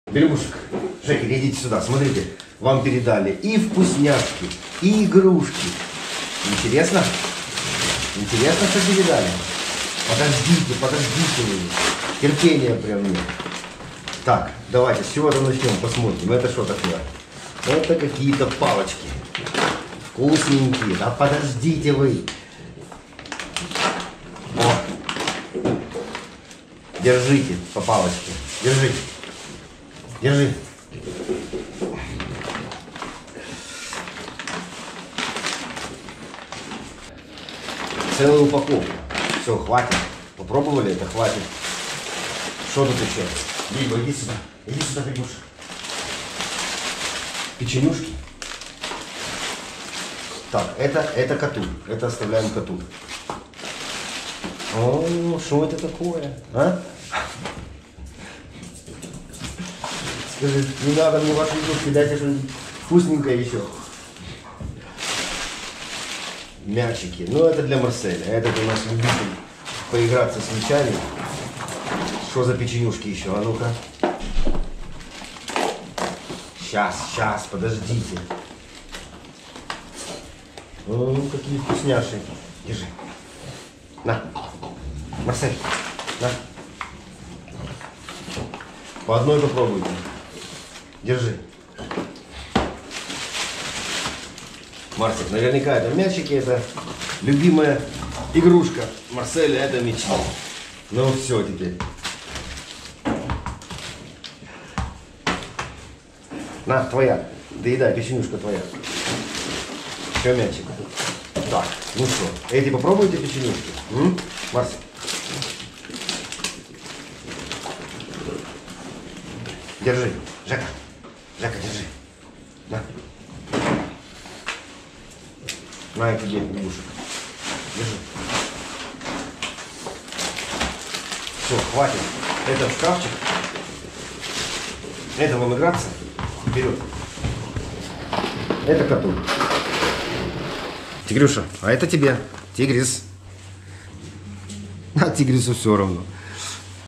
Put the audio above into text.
Белюшек, Жекель, идите сюда, смотрите. Вам передали и вкусняшки, и игрушки. Интересно? Интересно, что передали? Подождите, подождите вы. Терпения прям нет. Так, давайте, с чего-то начнем, посмотрим. Это что такое? Это какие-то палочки. Вкусненькие. Да подождите вы. О. Держите по палочке. Держи. Держи. Целую упаковку. Все, хватит. Попробовали, это хватит. Что тут еще? Биба, иди сюда. Иди сюда, Бибуша. Печенюшки. Так, это коту. Это оставляем коту. О, что это такое? А? Скажи, не надо мне ваши игрушки, дайте что-нибудь вкусненькое еще. Мячики. Ну, это для Марселя. Этот у нас любитель поиграться с мячами. Что за печенюшки еще? А ну-ка. Сейчас, подождите. О, какие вкусняши. Держи. На. Марсель, на. По одной попробуйте. Держи. Марсик, наверняка это мячики, это любимая игрушка Марселя, это мячи. Ну все теперь. На, твоя. Доедай, печенюшка твоя. Еще мячик. Так, ну что, эти попробуйте печенюшки? Марсик. Держи. Жека, держи. На. На, это тебе, Бибушек. Держи. Все, хватит. Это в шкафчик. Это вам играться. Вперед. Это коту. Тигрюша, а это тебе. Тигрис. А Тигрису все равно.